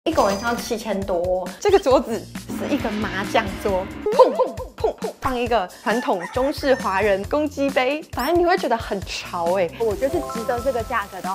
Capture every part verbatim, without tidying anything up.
一个晚上七千多、哦。这个桌子是一个麻将桌，砰砰砰砰，放一个传统中式华人公鸡杯，反正你会觉得很潮哎、欸，我觉得是值得这个价格的哦。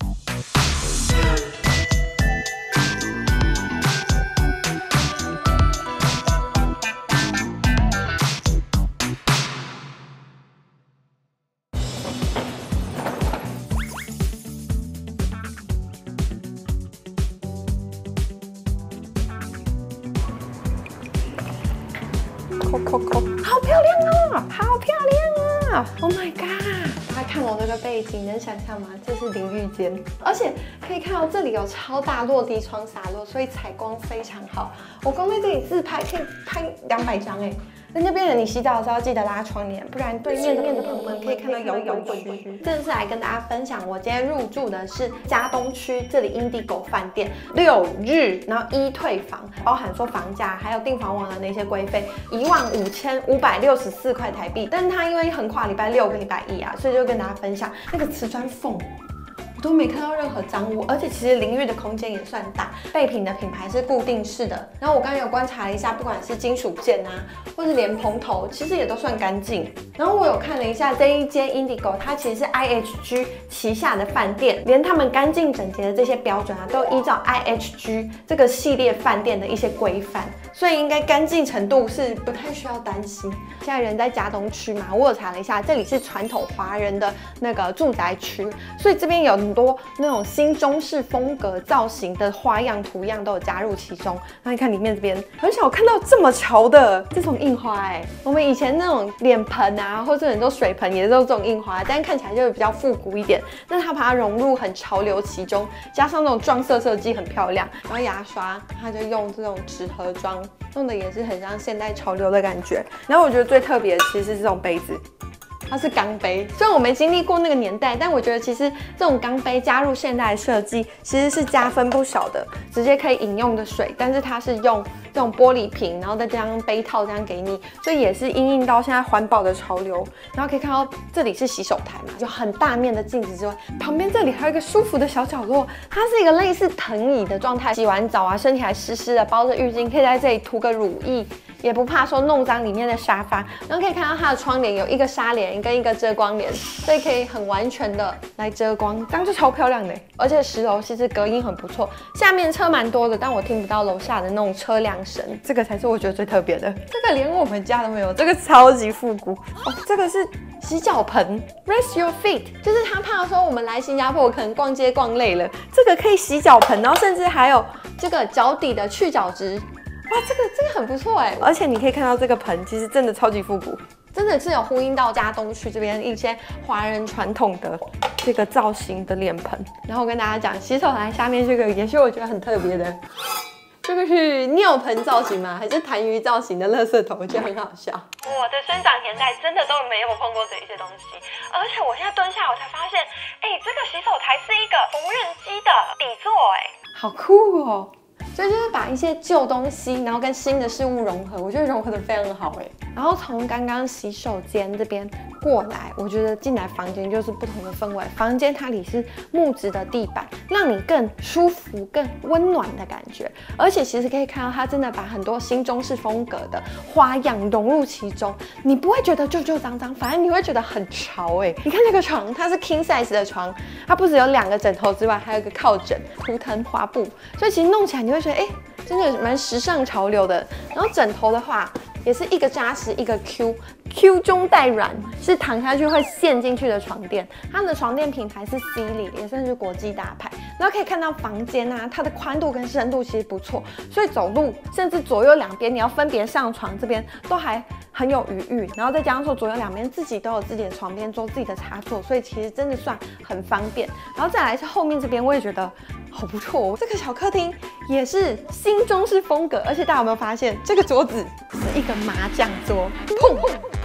扣扣扣，好漂亮啊，好漂亮啊 ！Oh my god！ 大家看我这个背景，能想象吗？这是淋浴间，而且可以看到这里有超大落地窗洒落，所以采光非常好。我光在这里自拍可以拍两百张哎。在那边人，你洗澡的时候要记得拉窗帘，不然对面的朋友们可以看到游泳区。正式来跟大家分享，我今天入住的是嘉东区这里 Indigo 饭店，六日，然后一退房，包含说房价还有订房网的那些规费，一万五千五百六十四块台币。但是它因为横跨礼拜六跟礼拜一啊，所以就跟大家分享那个瓷砖缝。都没看到任何脏污，而且其实淋浴的空间也算大，备品的品牌是固定式的。然后我刚刚有观察了一下，不管是金属件啊，或是莲蓬头，其实也都算干净。然后我有看了一下这一间 Indigo， 它其实是 I H G 旗下的饭店，连他们干净整洁的这些标准啊，都依照 I H G 这个系列饭店的一些规范，所以应该干净程度是不太需要担心。现在人在嘉东区嘛，我有查了一下，这里是传统华人的那个住宅区，所以这边有很多那种新中式风格造型的花样图样都有加入其中。那你看里面这边，很少看到这么潮的这种印花哎、欸。我们以前那种脸盆啊，或者很多水盆也都是这种印花，但是看起来就比较复古一点。但是它把它融入很潮流其中，加上那种撞色设计很漂亮。然后牙刷，它就用这种纸盒装，弄的也是很像现代潮流的感觉。然后我觉得最特别的其实是这种杯子。它是钢杯，虽然我没经历过那个年代，但我觉得其实这种钢杯加入现代设计，其实是加分不少的，直接可以饮用的水，但是它是用这种玻璃瓶，然后再加上杯套这样给你，所以也是因应到现在环保的潮流。然后可以看到这里是洗手台嘛，就很大面的镜子之外，旁边这里还有一个舒服的小角落，它是一个类似藤椅的状态，洗完澡啊，身体还湿湿的，包着浴巾，可以在这里涂个乳液。也不怕说弄脏里面的沙发，然后可以看到它的窗帘有一个纱帘跟一个遮光帘，所以可以很完全的来遮光，这样就超漂亮的。而且十楼其实隔音很不错，下面车蛮多的，但我听不到楼下的那种车辆声，这个才是我觉得最特别的。这个连我们家都没有，这个超级复古哦。这个是洗脚盆 ，Rest your feet， 就是他怕说我们来新加坡可能逛街逛累了，这个可以洗脚盆，然后甚至还有这个脚底的去角质。哇，这个这个很不错哎，而且你可以看到这个盆其实真的超级复古，真的是有呼应到嘉东区这边一些华人传统的这个造型的脸盆。然后我跟大家讲，洗手台下面这个也是我觉得很特别的，这个是尿盆造型吗？还是痰盂造型的垃圾桶？我觉得很好笑。 我的生长年代真的都没有碰过这些东西，而且我现在蹲下我才发现，哎、欸，这个洗手台是一个缝纫机的底座，哎， 好酷哦！所以就是把一些旧东西，然后跟新的事物融合，我觉得融合的非常好哎。然后从刚刚洗手间这边过来，我觉得进来房间就是不同的氛围。房间它里是木质的地板，让你更舒服、更温暖的感觉。而且其实可以看到，它真的把很多新中式风格的花样融入其中，你不会觉得旧旧脏脏，反而你会觉得很潮哎。你看这个床，它是 king size 的床，它不只有两个枕头之外，还有一个靠枕、图腾花布，所以其实弄起来你会觉得哎。欸真的蛮时尚潮流的。然后枕头的话，也是一个扎实一个 Q，Q 中带软，是躺下去会陷进去的床垫。它的床垫品牌是 C 里，也算是国际大牌。然后可以看到房间啊，它的宽度跟深度其实不错，所以走路甚至左右两边你要分别上床，这边都还很有余裕。然后再加上说左右两边自己都有自己的床边做自己的插座，所以其实真的算很方便。然后再来是后面这边，我也觉得好不错哦。这个小客厅也是新中式风格，而且大家有没有发现这个桌子是一个麻将桌？砰砰砰砰。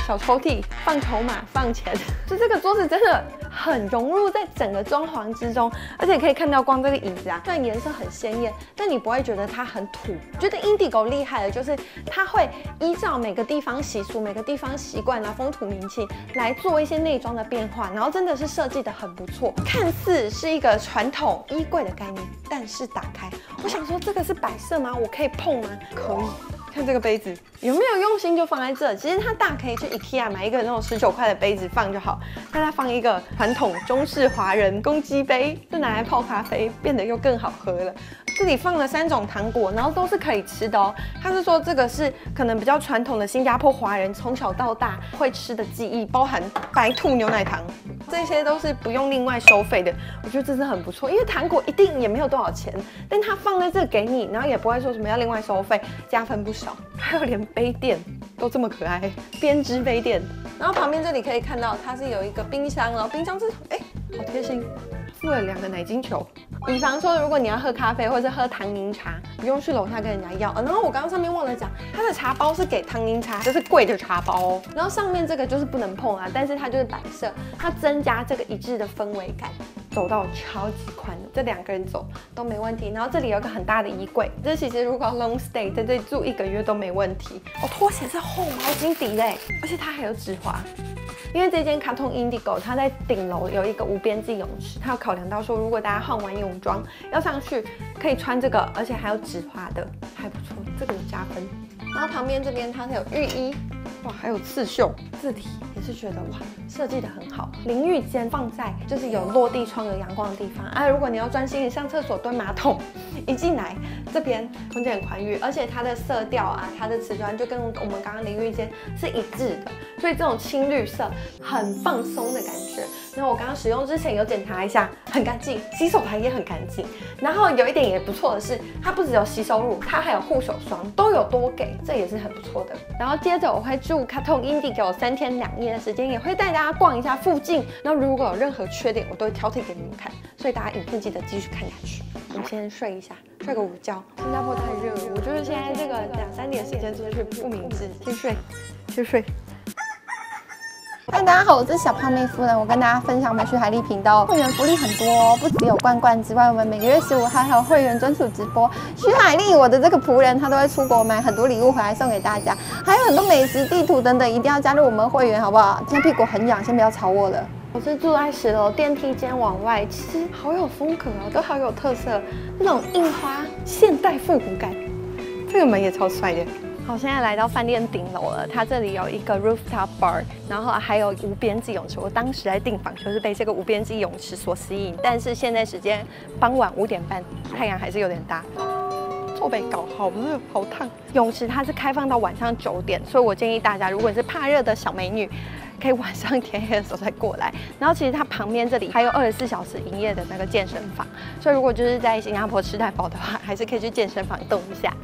小抽屉放筹码放钱，就这个桌子真的很融入在整个装潢之中，而且可以看到光这个椅子啊，虽然颜色很鲜艳，但你不会觉得它很土。觉得 Indigo 厉害的就是它会依照每个地方习俗、每个地方习惯啊、风土民情来做一些内装的变化，然后真的是设计的很不错。看似是一个传统衣柜的概念，但是打开，我想说这个是摆设吗？我可以碰吗？可以。看这个杯子有没有用心就放在这，其实它大可以去 IKEA 买一个那种十九块的杯子放就好，但它放一个传统中式华人公鸡杯，就拿来泡咖啡，变得又更好喝了。这里放了三种糖果，然后都是可以吃的哦。他是说这个是可能比较传统的新加坡华人从小到大会吃的记忆，包含白兔牛奶糖，这些都是不用另外收费的。我觉得这是很不错，因为糖果一定也没有多少钱，但它放在这给你，然后也不会说什么要另外收费，加分不少。还有连杯垫都这么可爱，编织杯垫。然后旁边这里可以看到它是有一个冰箱哦，冰箱是哎好贴心。附了两个奶精球，以防说如果你要喝咖啡或者是喝糖柠茶，不用去楼下跟人家要。然后我刚刚上面忘了讲，它的茶包是给糖柠茶，就是贵的茶包哦。然后上面这个就是不能碰啊，但是它就是摆设，它增加这个一致的氛围感。走道超级宽的，这两个人走都没问题。然后这里有一个很大的衣柜，这其实如果 long stay 在这里住一个月都没问题。哦，拖鞋是厚毛巾底嘞，而且它还有止滑。因为这间卡通 Indigo 它在顶楼有一个无边际泳池，它有考量到说，如果大家换完泳装要上去，可以穿这个，而且还有止滑的，还不错，这个有加分。然后旁边这边它是有浴衣，哇，还有刺绣，字体也是觉得哇，设计的很好。淋浴间放在就是有落地窗有阳光的地方啊，如果你要专心的上厕所蹲马桶，一进来这边空间很宽裕，而且它的色调啊，它的瓷砖就跟我们刚刚淋浴间是一致的，所以这种青绿色很放松的感觉。然后我刚刚使用之前有检查一下，很干净，洗手台也很干净。然后有一点也不错的是，它不只有洗手乳，它还有护手霜，都有多给，这也是很不错的。然后接着我会住卡通 Indigo 三天两夜的时间，也会带大家逛一下附近。然后如果有任何缺点，我都会挑剔给你们看。所以大家影片记得继续看下去。我们先睡一下，睡个午觉。新加坡太热了，我觉得现在这个两三点时间真的是不明智。先睡，先睡。嗨，大家好，我是小胖妹夫人。我跟大家分享我们徐海丽频道会员福利很多哦，不只有罐罐之外，我们每个月十五号还有会员专属直播。徐海丽，我的这个仆人，他都会出国买很多礼物回来送给大家，还有很多美食地图等等，一定要加入我们会员，好不好？今天屁股很痒，先不要吵我了。我是住在十楼电梯间往外，其实好有风格哦，都好有特色，那种印花现代复古感。这个门也超帅的。好，现在来到饭店顶楼了。它这里有一个 rooftop bar， 然后还有无边际泳池。我当时在订房就是被这个无边际泳池所吸引，但是现在时间傍晚五点半，太阳还是有点大。坐北搞好热好烫。泳池它是开放到晚上九点，所以我建议大家，如果你是怕热的小美女，可以晚上天黑的时候再过来。然后其实它旁边这里还有二十四小时营业的那个健身房，所以如果就是在新加坡吃太饱的话，还是可以去健身房动一下。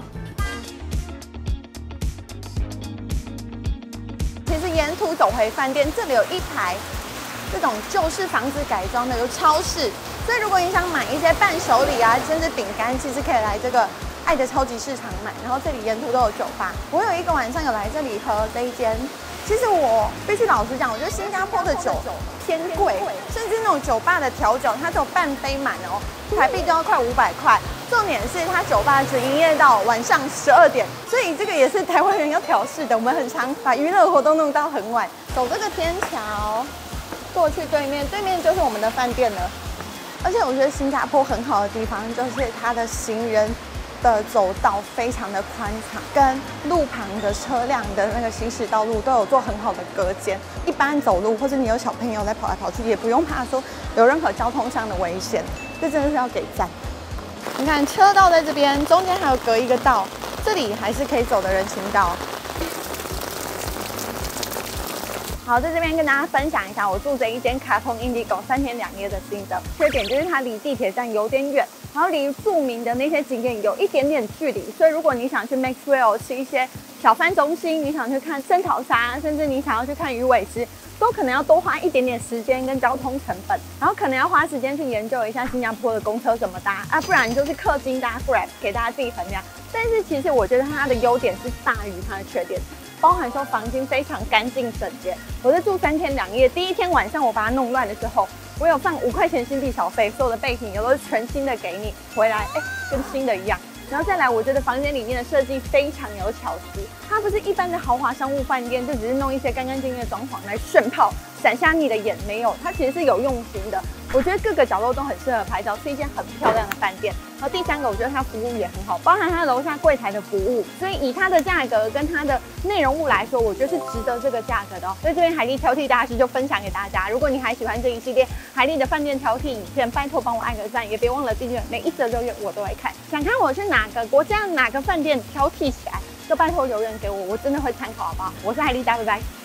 其实沿途走回饭店，这里有一排这种旧式房子改装的，有超市，所以如果你想买一些伴手礼啊，甚至饼干，其实可以来这个爱的超级市场买。然后这里沿途都有酒吧，我有一个晚上有来这里喝这一间。其实我必须老实讲，我觉得新加坡的酒偏贵，甚至那种酒吧的调酒，它只有半杯满哦，台币就要快五百块。重点是它酒吧只营业到晚上十二点，所以这个也是台湾人要调试的。我们很常把娱乐活动弄到很晚。走这个天桥过去对面，对面就是我们的饭店了。而且我觉得新加坡很好的地方就是它的行人的走道非常的宽敞，跟路旁的车辆的那个行驶道路都有做很好的隔间。一般走路或者你有小朋友在跑来跑去，也不用怕说有任何交通上的危险，这真的是要给赞。你看车道在这边，中间还有隔一个道，这里还是可以走的人行道。好，在这边跟大家分享一下我住这一间卡通 Indigo 三天两夜的心得。缺点就是它离地铁站有点远，然后离著名的那些景点有一点点距离，所以如果你想去 Maxwell 吃一些小贩中心，你想去看圣淘沙，甚至你想要去看鱼尾狮，都可能要多花一点点时间跟交通成本，然后可能要花时间去研究一下新加坡的公车怎么搭啊，不然就是氪金搭 Grab 给大家自己衡量。但是其实我觉得它的优点是大于它的缺点。 包含说房间非常干净整洁。我在住三天两夜，第一天晚上我把它弄乱的时候，我有放五块钱新地小费，所有的备品也都是全新的给你，回来哎跟新的一样。然后再来，我觉得房间里面的设计非常有巧思，它不是一般的豪华商务饭店，就只是弄一些干干净净的装潢来炫炮，闪瞎你的眼，没有，它其实是有用心的。我觉得各个角落都很适合拍照，是一间很漂亮的饭店。然后第三个，我觉得它服务也很好，包含它楼下柜台的服务，所以以它的价格跟它的内容物来说，我觉得是值得这个价格的哦。所以这边海莉挑剔大师就分享给大家，如果你还喜欢这一系列海莉的饭店挑剔影片，拜托帮我按个赞，也别忘了订阅，每一则留言我都会看。想看我去哪个国家、哪个饭店挑剔起来，就拜托留言给我，我真的会参考，好不好？我是海莉，大家拜拜。